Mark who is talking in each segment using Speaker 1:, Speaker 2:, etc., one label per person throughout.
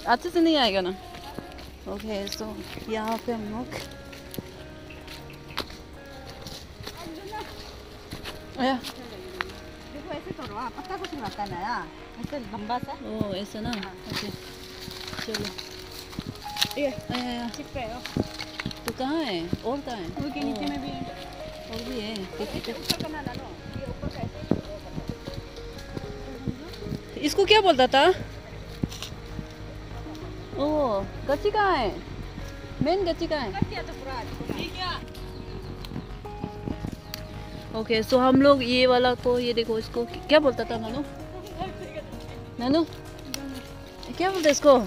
Speaker 1: अच्छे से नहीं आएगा ना। ओके सो यहाँ पे हम लोग
Speaker 2: देखो ऐसे करो, पत्ता कुछ आता है ना, ऐसे लंबा सा।
Speaker 1: ओ ऐसा ना। ओके चलो।
Speaker 2: ये
Speaker 1: आया
Speaker 2: चिप पे हो।
Speaker 1: तो कहाँ है और कहाँ है?
Speaker 2: ऊपर के नीचे में भी है।
Speaker 1: और भी है।
Speaker 2: ऐसे ऊपर करना ना लो, ये ऊपर का ऐसे
Speaker 1: इसको क्या बोलता था? ओ गच्ची कहाँ है? मेन गच्ची कहाँ है?
Speaker 2: कर दिया तो पूरा ठीक है।
Speaker 1: ओके सो हम लोग ये वाला को, ये देखो इसको क्या बोलता था नानू? नानू क्या बोलते इसको?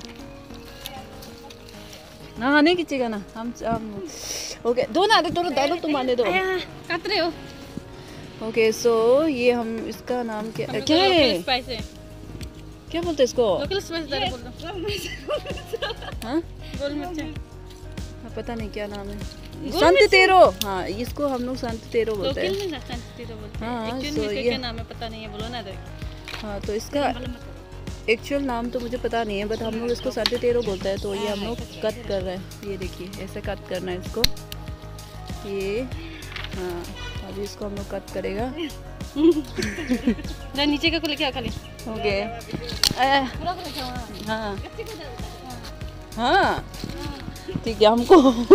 Speaker 1: ना नहीं खींचेगा ना हम ओके दो ना दे, दोनों डालो तुम आने दो।
Speaker 2: काट रहे हो।
Speaker 1: ओके सो ये हम इसका नाम क्या क्या है?
Speaker 2: स्पाइस है।
Speaker 1: क्या बोलते इसको?
Speaker 2: लोकल स्पाइस बोल दो।
Speaker 1: हाँ
Speaker 2: गोल मिर्च।
Speaker 1: पता नहीं क्या नाम है। संत तेरो। हाँ इसको हम लोग संत तेरो बोलते हैं।
Speaker 2: लोकल में संत तेरो बोलते हैं।
Speaker 1: हाँ
Speaker 2: एक्चुअली
Speaker 1: सो
Speaker 2: में
Speaker 1: ये
Speaker 2: क्या नाम है पता नहीं है, बोलो ना।
Speaker 1: हाँ तो इसका एक्चुअल नाम तो मुझे पता नहीं है, बट हम लोग इसको संत तेरो बोलते हैं। तो ये हम लोग कट कर रहे हैं, ये देखिए ऐसे कट करना है इसको। ये हाँ अभी इसको हम लोग कट करेगा।
Speaker 2: नीचे का को लेके आ खाली।
Speaker 1: ओके हाँ हाँ ठीक है हमको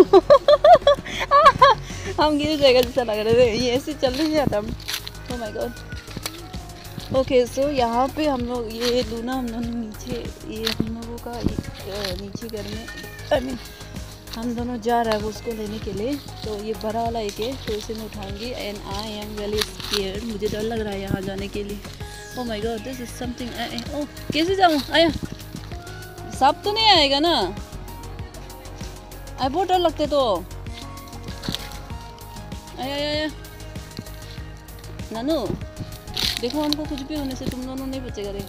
Speaker 1: हम गिर जाएगा जैसा लग रहा है, ये ऐसे चल नहीं जाता हम। Oh my God. Okay so यहाँ पे हम लोग ये लूना हम लोग नीचे, ये हम लोगों का नीचे घर में आई मीन हम दोनों जा रहा है वो उसको लेने के लिए। तो ये बड़ा वाला एक है तो इसे मैं उठाऊंगी and I am very scared. मुझे डर लग रहा है यहाँ जाने के लिए। Oh my God this is something. Oh कैसे जाऊँ? आया सांप तो नहीं आएगा ना? आई बहुत डर लगते तो। आया आया नानू देखो हमको कुछ भी होने से तुम दोनों नहीं बचेगा रे।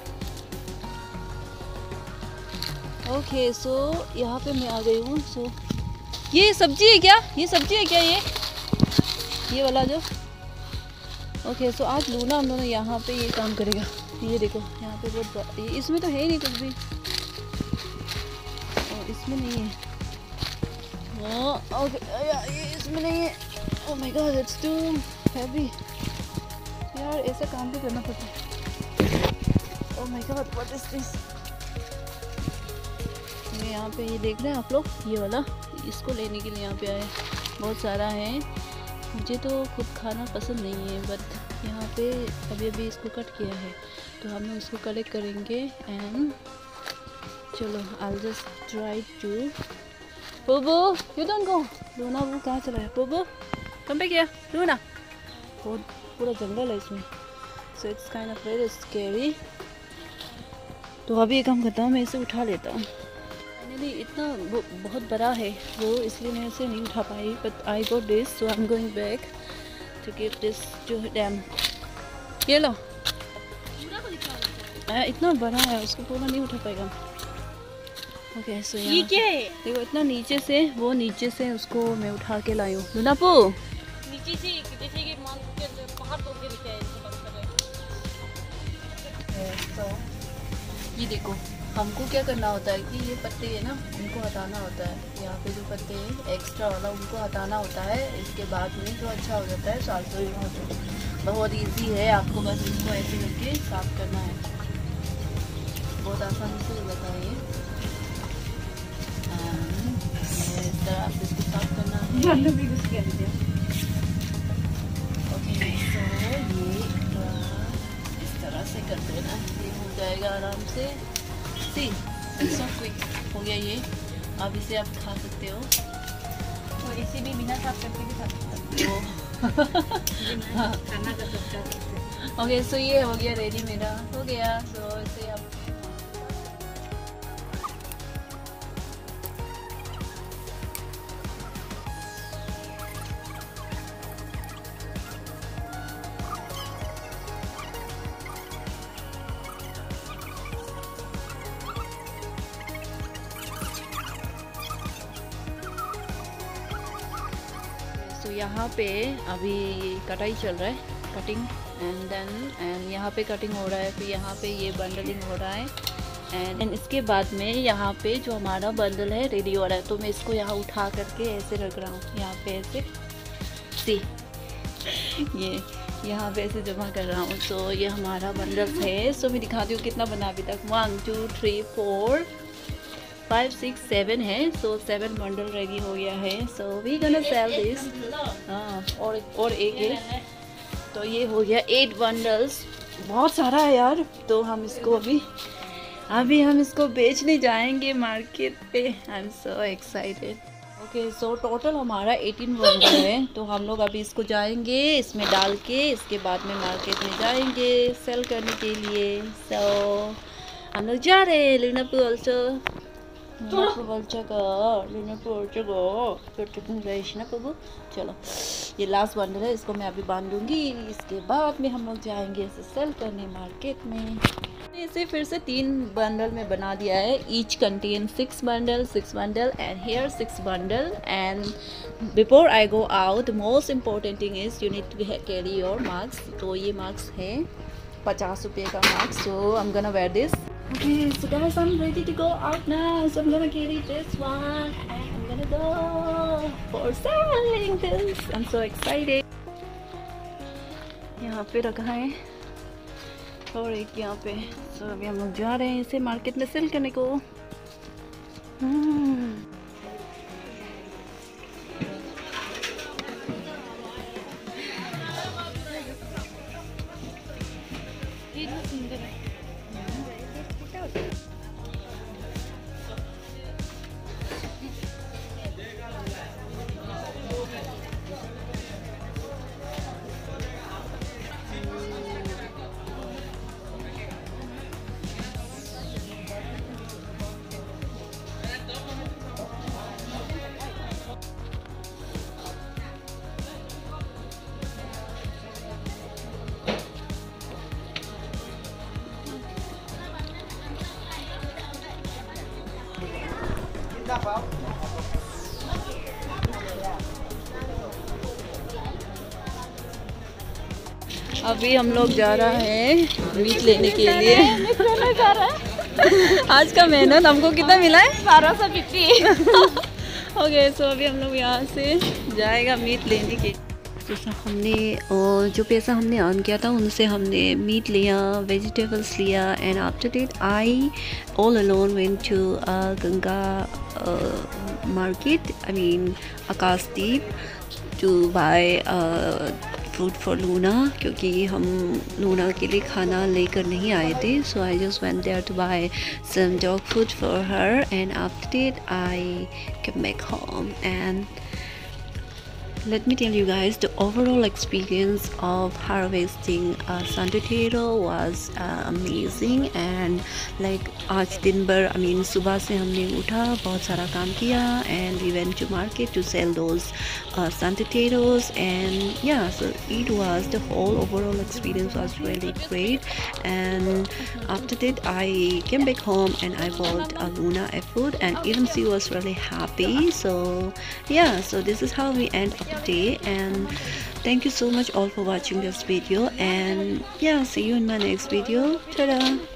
Speaker 1: ओके सो यहाँ पे मैं आ गई हूँ। सो ये सब्जी है क्या? ये सब्जी है क्या? ये वाला जो ओके सो आज लूना हम दोनों यहाँ पे ये काम करेगा। ये देखो यहाँ पे बहुत ये इसमें तो है ही नहीं कुछ भी। इसमें नहीं है। ओके ये इसमें नहीं है। Oh my God it's too heavy यार, ऐसा काम भी करना पड़ता है। Oh my God what is this? मैं यहाँ पे ये देख रहे हैं आप लोग, ये वाला इसको लेने के लिए यहाँ पे आए। बहुत सारा है, मुझे तो खुद खाना पसंद नहीं है, बट यहाँ पे अभी अभी इसको कट किया है तो हम लोग इसको कलेक्ट करेंगे। एंड चलो आई जस्ट ट्राई टू पोबो यू डोंट गो। लूना वो कहाँ चला है? पोबो कम पे क्या लूना? बहुत पूरा जंगल है इसमें, so it's kind of very scary. तो अभी एक काम करता हूँ, मैं इसे उठा लेता हूँ। फाइनली इतना बहुत बड़ा है वो, इसलिए मैं इसे नहीं उठा पाई, but I got this so I am going back to give this to them. ये लो इतना बड़ा है उसको पूरा नहीं उठा पाएगा। ओके सो
Speaker 2: ये क्या है?
Speaker 1: देखो इतना नीचे से, वो नीचे से उसको मैं उठा के लाई हूँ। लुनापू
Speaker 2: नीचे से जैसे कि मान के पहाड़ तोड़ के लेके आए
Speaker 1: तो ये देखो हमको क्या करना होता है कि ये पत्ते है ना उनको हटाना होता है। यहाँ पे जो पत्ते हैं एक्स्ट्रा वाला उनको हटाना होता है, इसके बाद में जो अच्छा हो जाता है साल्सो। बहुत इजी है, आपको बस इसको ऐसे करके साफ करना है, बहुत आसानी से हो जाता है ये। इस तरह आप इसको साफ करना है। ओके सो ये इस तरह से कर देना, ये हो जाएगा आराम से। सी सो क्विक हो गया ये। अब इसे आप खा सकते हो,
Speaker 2: और इसे भी बिना साफ करके भी खा सकते हो। खाना का सबका।
Speaker 1: ओके सो ये हो गया रेडी, मेरा हो गया। सो इसे आप तो यहाँ पे अभी कटाई चल रहा है, कटिंग एंड देन एंड यहाँ पे कटिंग हो रहा है, फिर यहाँ पे ये बंडलिंग हो रहा है, एंड इसके बाद में यहाँ पे जो हमारा बंडल है रेडी हो रहा है, तो मैं इसको यहाँ उठा करके ऐसे रख रहा हूँ, यहाँ पे ऐसे सी ये यहाँ पे ऐसे जमा कर रहा हूँ। तो ये हमारा बंडल है। सो मैं दिखाती हूँ कितना बना अभी तक। 1 2 3 4 5 6 7 है। सो 7 बंडल रेडी हो गया है। So we gonna sell this. हाँ और एक है, तो ये हो गया 8 बंडल्स। बहुत सारा है यार। तो हम इसको अभी हम इसको बेचने जाएंगे मार्केट पे। I am so excited. Okay, so total हमारा 18 बंडल है। तो हम लोग अभी इसको जाएंगे इसमें डाल के, इसके बाद में मार्केट में जाएंगे सेल करने के लिए। सो हम लोग जा रहे हैं लुनापुर चलो, ये लास्ट बंडल है, इसको मैं अभी बांध दूंगी। इसके बाद में हम लोग जाएंगे इसे सेल करने मार्केट में। इसे फिर से 3 बंडल में बना दिया है। Each contain 6 bundle and here 6 bundle. And before I go out, the most important thing is you need to carry your mask. तो ये मास्क है 50 रुपये का mask. So I am gonna wear this. Okay, so guys, I'm ready to go out now. So I'm gonna carry this one and I'm gonna go for selling this. I'm so excited. यहाँ पे रखा है और एक यहाँ पे। So अभी हम लोग जा रहे हैं इसे मार्केट में सेल करने को। अभी हम लोग जा रहा है मीट लेने के लिए।
Speaker 2: जा रहा है।
Speaker 1: आज का मेहनत हमको कितना मिला है?
Speaker 2: 1250।
Speaker 1: ओके, सो अभी हम लोग यहाँ से जाएगा मीट लेने के। तो हमने और जो पैसा हमने अर्न किया था उनसे हमने मीट लिया, वेजिटेबल्स लिया। And after that I all alone went to Ganga market, I mean Akashdeep, to buy food for Luna, क्योंकि हम लूना के लिए खाना लेकर नहीं आए थे। So I just went there to buy some dog food for her. And after that I came back home. एंड let me tell you guys, the overall experience of harvesting sun potato was amazing. And like आज दिन भर, I mean सुबह से हमने उठा, बहुत सारा काम किया, and we went to market to sell those sun potatoes. And yeah, so it was, the whole overall experience was really great. And after that I came back home and I bought Luna a food, and even she was really happy. So yeah, so this is how we end up day. And thank you so much all for watching this video, and yeah, see you in my next video. Ta-da!